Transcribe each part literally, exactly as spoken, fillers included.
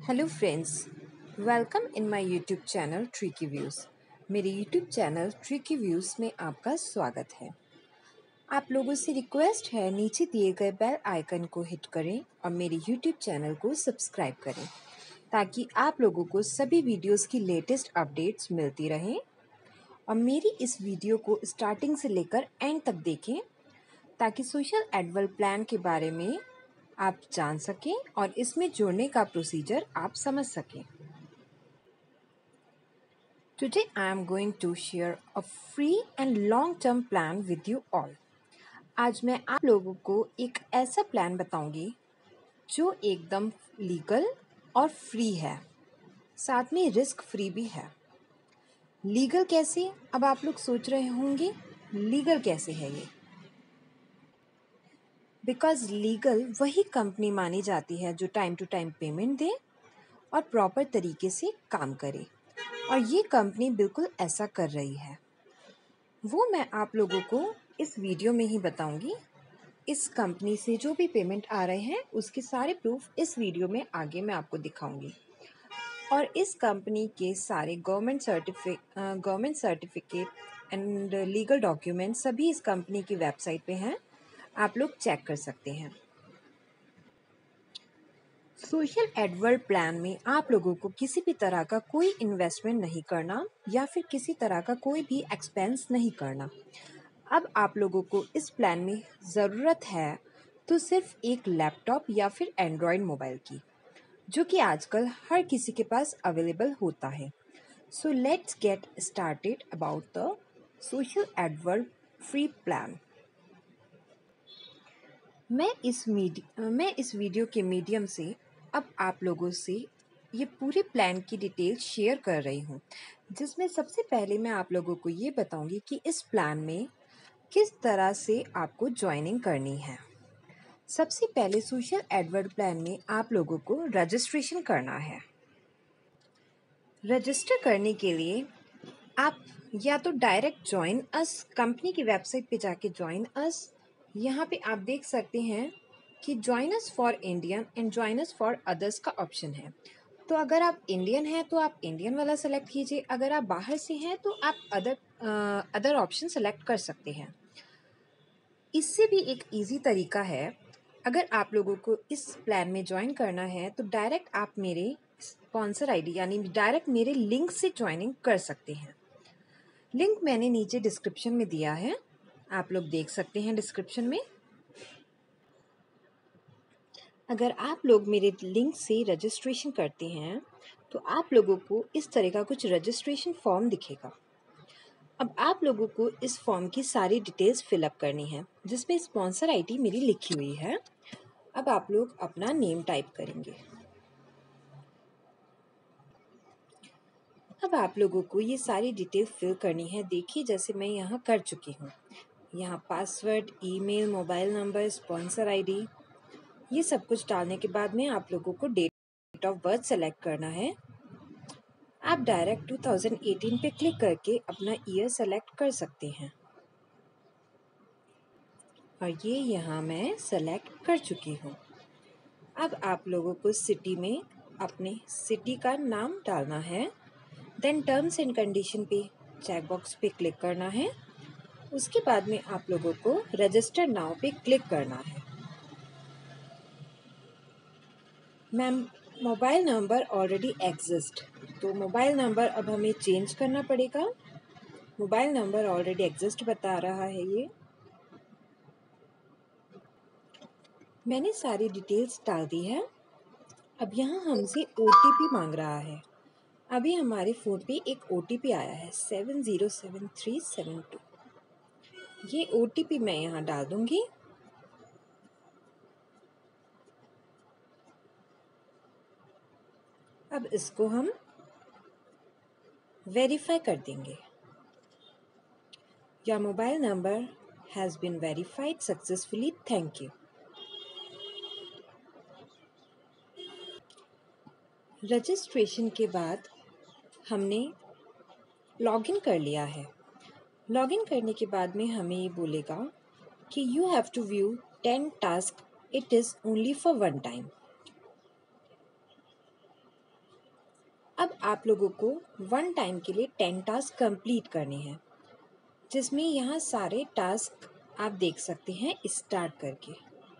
Hello friends, welcome in my YouTube channel tricky views. मेरे YouTube channel tricky views में आपका स्वागत है। आप लोगों से रिक्वेस्ट है, नीचे दिए गए बेल आइकन को हिट करें और मेरे यूट्यूब चैनल को सब्सक्राइब करें ताकि आप लोगों को सभी वीडियोस की लेटेस्ट अपडेट्स मिलती रहें। और मेरी इस वीडियो को स्टार्टिंग से लेकर एंड तक देखें ताकि सोशल एडवर्ड प्लान के बारे में आप जान सकें और इसमें जुड़ने का प्रोसीजर आप समझ सकें। Today I am going to share a free and long term plan with you all. आज मैं आप लोगों को एक ऐसा प्लान बताऊंगी जो एकदम लीगल और फ्री है, साथ में रिस्क फ्री भी है। लीगल कैसे? अब आप लोग सोच रहे होंगे लीगल कैसे है ये? बिकॉज लीगल वही कंपनी मानी जाती है जो टाइम टू टाइम पेमेंट दे और प्रॉपर तरीके से काम करे, और ये कंपनी बिल्कुल ऐसा कर रही है। वो मैं आप लोगों को इस वीडियो में ही बताऊंगी। इस कंपनी से जो भी पेमेंट आ रहे हैं उसके सारे प्रूफ इस वीडियो में आगे मैं आपको दिखाऊंगी। और इस कंपनी के सारे गवर्नमेंट सर्टिफिक government certificate and legal document सभी इस कंपनी की वेबसाइट पे हैं, आप लोग चेक कर सकते हैं। सोशल एडवर्ड प्लान में आप लोगों को किसी भी तरह का कोई इन्वेस्टमेंट नहीं करना या फिर किसी तरह का कोई भी एक्सपेंस नहीं करना। अब आप लोगों को इस प्लान में ज़रूरत है तो सिर्फ एक लैपटॉप या फिर एंड्रॉयड मोबाइल की, जो कि आजकल हर किसी के पास अवेलेबल होता है। So let's get started about the social Adword free plan. मैं इस मीड मैं इस वीडियो के मीडियम से अब आप लोगों से ये पूरे प्लान की डिटेल शेयर कर रही हूँ, जिसमें सबसे पहले मैं आप लोगों को ये बताऊंगी कि इस प्लान में किस तरह से आपको ज्वाइनिंग करनी है। सबसे पहले सोशल एडवर्ड प्लान में आप लोगों को रजिस्ट्रेशन करना है। रजिस्टर करने के लिए आप या तो डायरेक्ट ज्वाइन अस कंपनी की वेबसाइट पे जाके ज्वाइन अस, यहाँ पे आप देख सकते हैं कि join us for Indian and join us for others का ऑप्शन है। तो अगर आप इंडियन हैं तो आप इंडियन वाला सेलेक्ट कीजिए, अगर आप बाहर से हैं तो आप अदर अदर ऑप्शन सेलेक्ट कर सकते हैं। इससे भी एक इजी तरीका है, अगर आप लोगों को इस प्लान में ज्वाइन करना है तो डायरेक्ट आप मेरे स्पॉन्सर आईडी यानी डायरेक्ट मेरे लिंक से ज्वाइनिंग कर सकते हैं। लिंक मैंने नीचे डिस्क्रिप्शन में दिया है, आप लोग देख सकते हैं डिस्क्रिप्शन में। अगर आप लोग मेरे लिंक से रजिस्ट्रेशन करते हैं तो आप लोगों को इस तरह का कुछ रजिस्ट्रेशन फॉर्म दिखेगा। अब आप लोगों को इस फॉर्म की सारी डिटेल्स फिलअप करनी है, जिसमें स्पॉन्सर आईडी मेरी लिखी हुई है। अब आप लोग अपना नेम टाइप करेंगे। अब आप लोगों को ये सारी डिटेल फिल करनी है। देखिए, जैसे मैं यहाँ कर चुकी हूँ। यहाँ password, email, mobile number, sponsor ID, ये सब कुछ डालने के बाद में आप लोगों को डेट ऑफ बर्थ सेलेक्ट करना है। आप डायरेक्ट दो हज़ार अठारह पे क्लिक करके अपना ईयर सेलेक्ट कर सकते हैं, और ये यहाँ मैं सेलेक्ट कर चुकी हूँ। अब आप लोगों को सिटी में अपने सिटी का नाम डालना है। देन टर्म्स एंड कंडीशन पे चेक बॉक्स पे क्लिक करना है। उसके बाद में आप लोगों को रजिस्टर नाउ पे क्लिक करना है। Ma'am, mobile number already exist, तो मोबाइल नंबर अब हमें चेंज करना पड़ेगा। मोबाइल नंबर ऑलरेडी एग्जिस्ट बता रहा है ये। मैंने सारी डिटेल्स डाल दी है। अब यहाँ हमसे ओ टी पी मांग रहा है। अभी हमारे फ़ोन पे एक ओ टी पी आया है seven zero seven three seven two. ये ओ टी पी मैं यहाँ डाल दूँगी। अब इसको हम वेरीफाई कर देंगे। Your mobile number has been verified successfully. Thank you. Registration के बाद हमने लॉगिन कर लिया है। लॉगिन करने के बाद में हमें ये बोलेगा कि you have to view ten task, it is only for one time. अब आप लोगों को वन टाइम के लिए टेन टास्क कंप्लीट करने हैं, जिसमें यहाँ सारे टास्क आप देख सकते हैं स्टार्ट करके।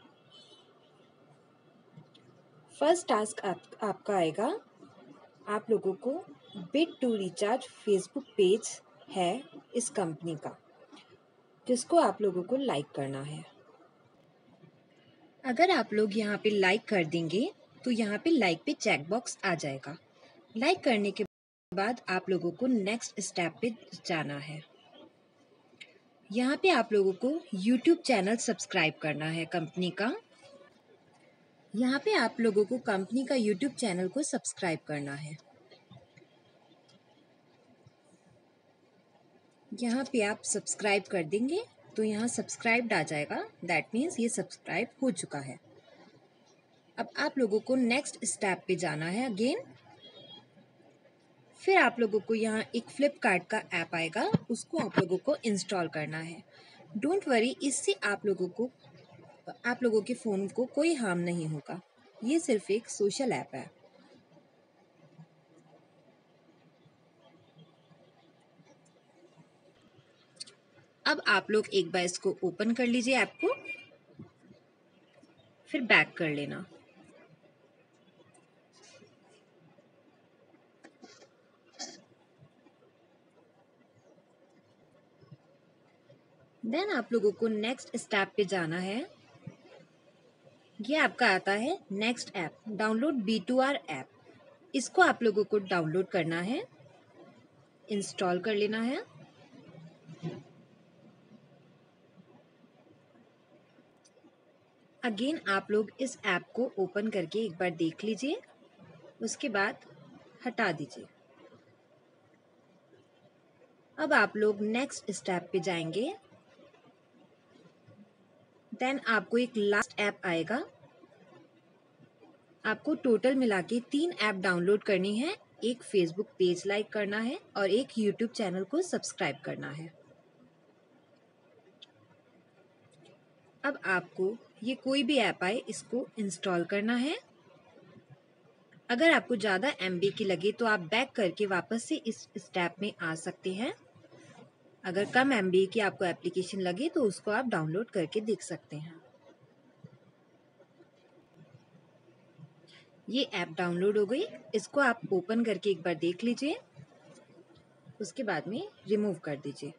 फर्स्ट टास्क आप, आपका आएगा, आप लोगों को bid to recharge Facebook page है इस कंपनी का, जिसको आप लोगों को लाइक करना है। अगर आप लोग यहाँ पे लाइक कर देंगे तो यहाँ पे लाइक पे चेक बॉक्स आ जाएगा। लाइक करने के बाद आप लोगों को नेक्स्ट स्टेप पे जाना है। यहाँ पे आप लोगों को यूट्यूब चैनल सब्सक्राइब करना है कंपनी का। यहाँ पे आप लोगों को कंपनी का यूट्यूब चैनल को सब्सक्राइब करना है। यहाँ पे आप सब्सक्राइब कर देंगे तो यहाँ सब्सक्राइब्ड आ जाएगा, दैट मीन्स ये सब्सक्राइब हो चुका है। अब आप लोगों को नेक्स्ट स्टेप पे जाना है अगेन। फिर आप लोगों को यहाँ एक फ्लिपकार्ट का ऐप आएगा, उसको आप लोगों को इंस्टॉल करना है। डोंट वरी, इससे आप लोगों को आप लोगों के फ़ोन को कोई हार्म नहीं होगा। ये सिर्फ एक सोशल ऐप है। अब आप लोग एक बार इसको ओपन कर लीजिए ऐप को, फिर बैक कर लेना। देन आप लोगों को नेक्स्ट स्टेप पे जाना है। ये आपका आता है next app, download B two R app. इसको आप लोगों को डाउनलोड करना है, इंस्टॉल कर लेना है। अगेन आप लोग इस ऐप को ओपन करके एक बार देख लीजिए, उसके बाद हटा दीजिए। अब आप लोग नेक्स्ट स्टेप पे जाएंगे। देन आपको एक लास्ट ऐप आएगा। आपको टोटल मिला के तीन ऐप डाउनलोड करनी है। एक फेसबुक पेज लाइक करना है और एक यूट्यूब चैनल को सब्सक्राइब करना है। अब आपको ये कोई भी ऐप आए, इसको इंस्टॉल करना है। अगर आपको ज़्यादा एमबी की लगे तो आप बैक करके वापस से इस स्टेप में आ सकते हैं। अगर कम एमबी की आपको एप्लीकेशन लगे तो उसको आप डाउनलोड करके देख सकते हैं। ये ऐप डाउनलोड हो गई, इसको आप ओपन करके एक बार देख लीजिए, उसके बाद में रिमूव कर दीजिए।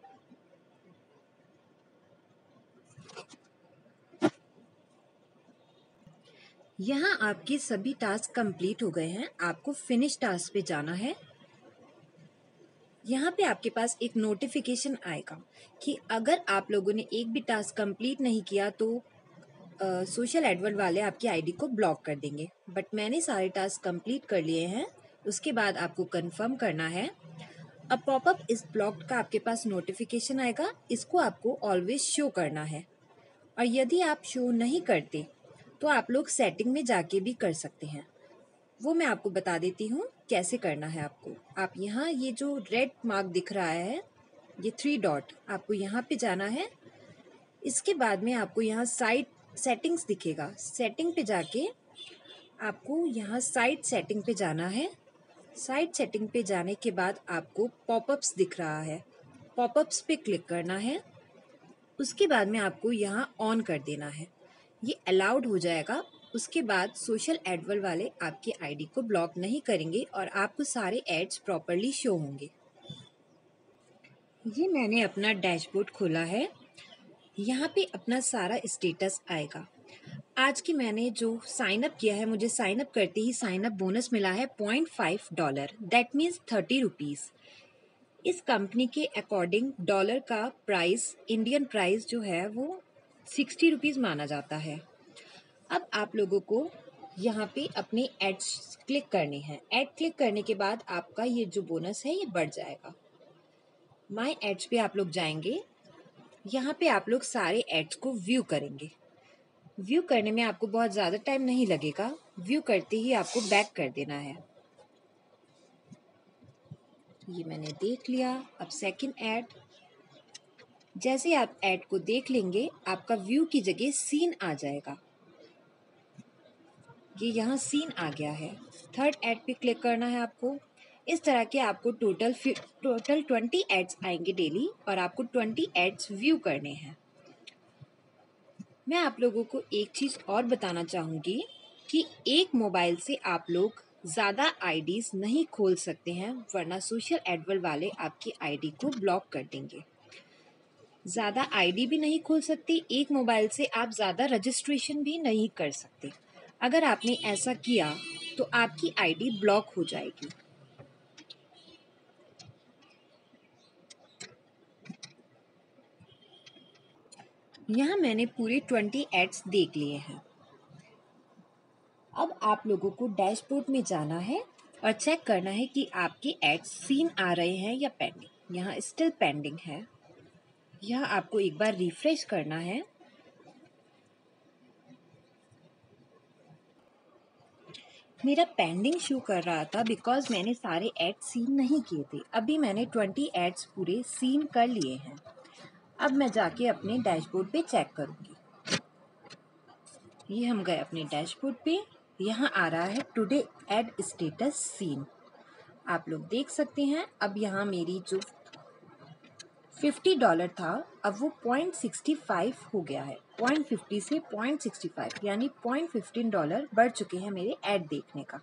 यहाँ आपके सभी टास्क कंप्लीट हो गए हैं। आपको फिनिश टास्क पे जाना है। यहाँ पे आपके पास एक नोटिफिकेशन आएगा कि अगर आप लोगों ने एक भी टास्क कंप्लीट नहीं किया तो सोशल एडवर्ड वाले आपकी आईडी को ब्लॉक कर देंगे। बट मैंने सारे टास्क कंप्लीट कर लिए हैं। उसके बाद आपको कंफर्म करना है। अब पॉपअप इस ब्लॉक का आपके पास नोटिफिकेशन आएगा, इसको आपको ऑलवेज शो करना है। और यदि आप शो नहीं करते तो आप लोग सेटिंग में जाके भी कर सकते हैं। वो मैं आपको बता देती हूँ कैसे करना है आपको। आप यहाँ ये जो रेड मार्क दिख रहा है, ये थ्री डॉट, आपको यहाँ पे जाना है। इसके बाद में आपको यहाँ साइट सेटिंग्स दिखेगा। सेटिंग पे जाके आपको यहाँ साइट सेटिंग पे जाना है। साइट सेटिंग पे जाने के बाद आपको पॉपअप्स दिख रहा है, पॉपअप्स पे क्लिक करना है। उसके बाद में आपको यहाँ ऑन कर देना है, ये अलाउड हो जाएगा। उसके बाद सोशल एडवर्ड वाले आपकी आईडी को ब्लॉक नहीं करेंगे और आपको सारे एड्स प्रॉपरली शो होंगे। ये मैंने अपना डैशबोर्ड खोला है, यहाँ पे अपना सारा स्टेटस आएगा। आज की मैंने जो साइन अप किया है, मुझे साइन अप करते ही साइन अप बोनस मिला है point five dollar, that means thirty rupees. इस कंपनी के अकॉर्डिंग डॉलर का प्राइस, इंडियन प्राइस जो है वो सिक्सटी रुपीज़ माना जाता है। अब आप लोगों को यहाँ पे अपने एड्स क्लिक करने हैं। एड क्लिक करने के बाद आपका ये जो बोनस है ये बढ़ जाएगा। माय एड्स पे आप लोग जाएंगे, यहाँ पे आप लोग सारे एड्स को व्यू करेंगे। व्यू करने में आपको बहुत ज़्यादा टाइम नहीं लगेगा, व्यू करते ही आपको बैक कर देना है। ये मैंने देख लिया। अब सेकंड ऐड, जैसे आप ऐड को देख लेंगे आपका व्यू की जगह सीन आ जाएगा। ये यहाँ सीन आ गया है। थर्ड ऐड पे क्लिक करना है आपको। इस तरह के आपको टोटल टोटल ट्वेंटी एड्स आएंगे डेली और आपको ट्वेंटी एड्स व्यू करने हैं। मैं आप लोगों को एक चीज़ और बताना चाहूँगी कि एक मोबाइल से आप लोग ज़्यादा आईडीज़ नहीं खोल सकते हैं, वरना सोशल एडवर्ड वाले आपकी आईडी को ब्लॉक कर देंगे। ज़्यादा आईडी भी नहीं खोल सकते, एक मोबाइल से आप ज़्यादा रजिस्ट्रेशन भी नहीं कर सकते। अगर आपने ऐसा किया तो आपकी आईडी ब्लॉक हो जाएगी। यहाँ मैंने पूरे ट्वेंटी एड्स देख लिए हैं। अब आप लोगों को डैशबोर्ड में जाना है और चेक करना है कि आपके एड्स सीन आ रहे हैं या पेंडिंग। यहाँ स्टिल पेंडिंग है। यहाँ आपको एक बार रिफ्रेश करना है। मेरा पेंडिंग शो कर रहा था बिकॉज मैंने सारे एड्स सीन नहीं किए थे। अभी मैंने ट्वेंटी एड्स पूरे सीन कर लिए हैं। अब मैं जाके अपने डैशबोर्ड पे चेक करूँगी। ये हम गए अपने डैशबोर्ड पे। यहाँ आ रहा है टुडे एड स्टेटस सीन। आप लोग देख सकते हैं। अब यहाँ मेरी जो फिफ्टी डॉलर था अब वो पॉइंट सिक्सटी फाइव हो गया है। पॉइंट फिफ्टी से पॉइंट सिक्सटी फाइव यानी पॉइंट फिफ्टीन डॉलर बढ़ चुके हैं मेरे ऐड देखने का।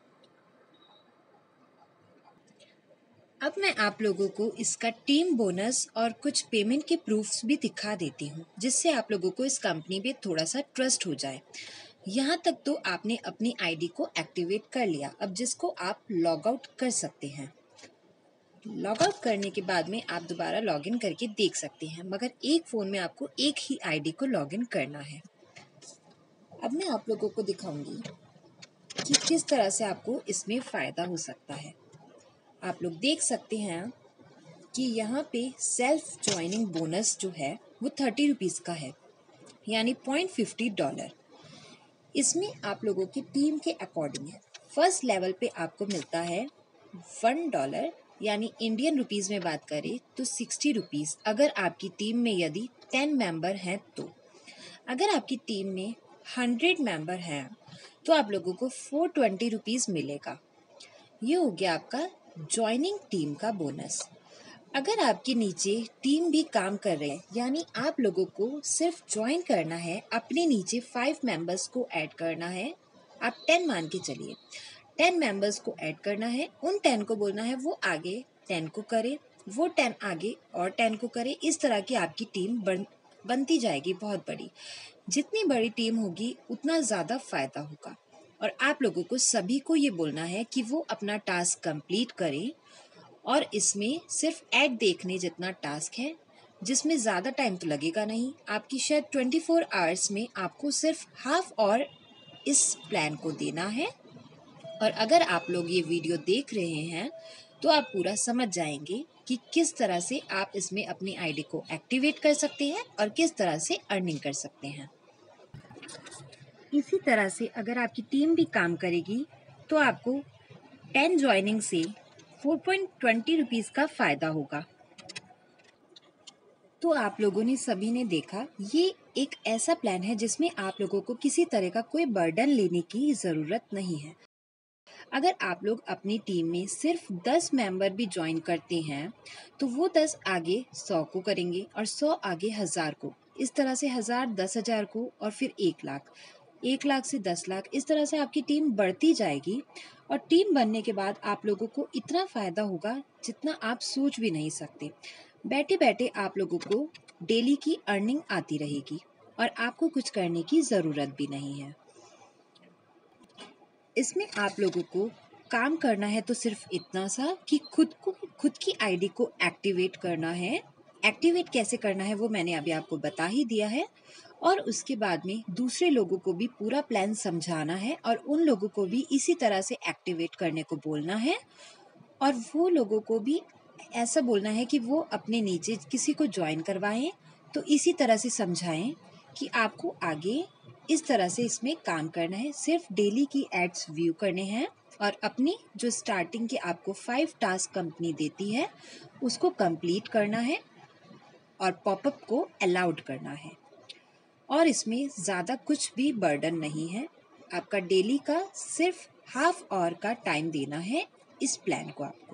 अब मैं आप लोगों को इसका टीम बोनस और कुछ पेमेंट के प्रूफ्स भी दिखा देती हूँ, जिससे आप लोगों को इस कंपनी पे थोड़ा सा ट्रस्ट हो जाए। यहाँ तक तो आपने अपनी आईडी को एक्टिवेट कर लिया, अब जिसको आप लॉग आउट कर सकते हैं। लॉग आउट करने के बाद में आप दोबारा लॉगिन करके देख सकते हैं, मगर एक फ़ोन में आपको एक ही आईडी को लॉगिन करना है। अब मैं आप लोगों को दिखाऊंगी कि किस तरह से आपको इसमें फ़ायदा हो सकता है। आप लोग देख सकते हैं कि यहाँ पे सेल्फ ज्वाइनिंग बोनस जो है वो थर्टी रुपीज़ का है, यानी पॉइंट फिफ्टी डॉलर। इसमें आप लोगों की टीम के अकॉर्डिंग है। फर्स्ट लेवल पे आपको मिलता है वन डॉलर, यानी इंडियन रुपीज़ में बात करें तो सिक्सटी रुपीज़। अगर आपकी टीम में यदि टेन मेंबर हैं तो। अगर आपकी टीम में हंड्रेड मेंबर हैं तो आप लोगों को फोर ट्वेंटी रुपीज़ मिलेगा। ये हो गया आपका ज्वाइनिंग टीम का बोनस। अगर आपके नीचे टीम भी काम कर रहे हैं, यानी आप लोगों को सिर्फ ज्वाइन करना है, अपने नीचे फाइव मेंबर्स को ऐड करना है। आप टेन मान के चलिए, टेन मेंबर्स को ऐड करना है। उन टेन को बोलना है वो आगे टेन को करे, वो टेन आगे और टेन को करे। इस तरह की आपकी टीम बन बनती जाएगी बहुत बड़ी। जितनी बड़ी टीम होगी उतना ज़्यादा फायदा होगा। और आप लोगों को सभी को ये बोलना है कि वो अपना टास्क कंप्लीट करें। और इसमें सिर्फ ऐड देखने जितना टास्क है, जिसमें ज़्यादा टाइम तो लगेगा नहीं। आपकी शायद ट्वेंटी फोर आवर्स में आपको सिर्फ हाफ और इस प्लान को देना है। और अगर आप लोग ये वीडियो देख रहे हैं तो आप पूरा समझ जाएंगे कि किस तरह से आप इसमें अपनी आईडी को एक्टिवेट कर सकते हैं और किस तरह से अर्निंग कर सकते हैं। इसी तरह से अगर आपकी टीम भी काम करेगी तो आपको टेन ज्वाइनिंग से फोर पॉइंट ट्वेंटी रुपीज़ का फ़ायदा होगा। तो आप लोगों ने सभी ने देखा, ये एक ऐसा प्लान है जिसमें आप लोगों को किसी तरह का कोई बर्डन लेने की ज़रूरत नहीं है। अगर आप लोग अपनी टीम में सिर्फ दस मेंबर भी ज्वाइन करते हैं तो वो दस आगे सौ को करेंगे और सौ आगे हज़ार को। इस तरह से हज़ार दस हज़ार को और फिर एक लाख, एक लाख से दस लाख, इस तरह से आपकी टीम बढ़ती जाएगी। और टीम बनने के बाद आप लोगों को इतना फ़ायदा होगा जितना आप सोच भी नहीं सकते। बैठे बैठे आप लोगों को डेली की अर्निंग आती रहेगी और आपको कुछ करने की ज़रूरत भी नहीं है। इसमें आप लोगों को काम करना है तो सिर्फ इतना सा कि खुद को खुद की आईडी को एक्टिवेट करना है। एक्टिवेट कैसे करना है वो मैंने अभी आपको बता ही दिया है। और उसके बाद में दूसरे लोगों को भी पूरा प्लान समझाना है और उन लोगों को भी इसी तरह से एक्टिवेट करने को बोलना है। और वो लोगों को भी ऐसा बोलना है कि वो अपने नीचे किसी को ज्वाइन करवाएं, तो इसी तरह से समझाएं कि आपको आगे इस तरह से इसमें काम करना है। सिर्फ डेली की एड्स व्यू करने हैं और अपनी जो स्टार्टिंग के आपको फाइव टास्क कंपनी देती है उसको कंप्लीट करना है और पॉपअप को अलाउड करना है। और इसमें ज़्यादा कुछ भी बर्डन नहीं है। आपका डेली का सिर्फ हाफ आवर का टाइम देना है इस प्लान को आपको।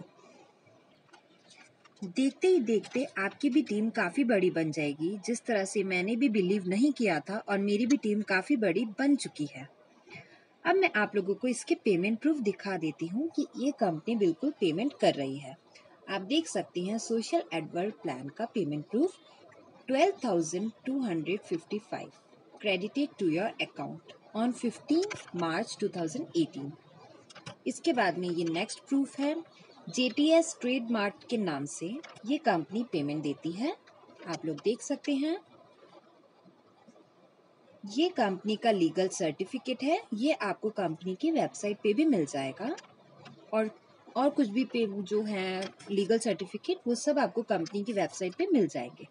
देखते ही देखते आपकी भी टीम काफ़ी बड़ी बन जाएगी, जिस तरह से मैंने भी बिलीव नहीं किया था और मेरी भी टीम काफ़ी बड़ी बन चुकी है। अब मैं आप लोगों को इसके पेमेंट प्रूफ दिखा देती हूँ कि ये कंपनी बिल्कुल पेमेंट कर रही है। आप देख सकते हैं सोशल एडवर्ड प्लान का payment proof twelve thousand two hundred fifty five credited to your account on fifteen March two thousand eighteen. इसके बाद में ये नेक्स्ट प्रूफ है, जेटीएस ट्रेडमार्क के नाम से ये कंपनी पेमेंट देती है। आप लोग देख सकते हैं ये कंपनी का लीगल सर्टिफिकेट है, ये आपको कंपनी की वेबसाइट पे भी मिल जाएगा। और और कुछ भी पे जो है लीगल सर्टिफिकेट वो सब आपको कंपनी की वेबसाइट पे मिल जाएंगे।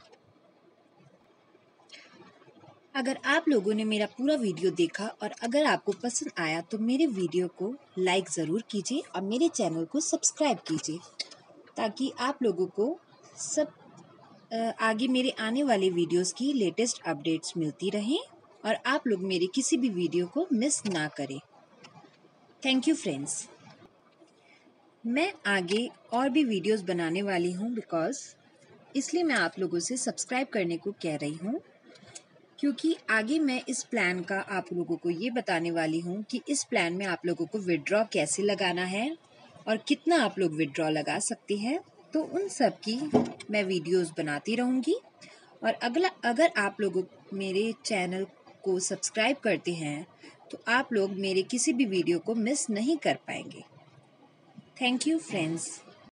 अगर आप लोगों ने मेरा पूरा वीडियो देखा और अगर आपको पसंद आया तो मेरे वीडियो को लाइक ज़रूर कीजिए और मेरे चैनल को सब्सक्राइब कीजिए, ताकि आप लोगों को सब आगे मेरे आने वाले वीडियोस की लेटेस्ट अपडेट्स मिलती रहें और आप लोग मेरे किसी भी वीडियो को मिस ना करें। Thank you friends. मैं आगे और भी वीडियोस बनाने वाली हूँ, बिकॉज इसलिए मैं आप लोगों से सब्सक्राइब करने को कह रही हूँ, क्योंकि आगे मैं इस प्लान का आप लोगों को ये बताने वाली हूँ कि इस प्लान में आप लोगों को विड्रॉ कैसे लगाना है और कितना आप लोग विड्रॉ लगा सकते हैं। तो उन सब की मैं वीडियोस बनाती रहूँगी। और अगला अगर आप लोग मेरे चैनल को सब्सक्राइब करते हैं तो आप लोग मेरे किसी भी वीडियो को मिस नहीं कर पाएंगे। Thank you friends.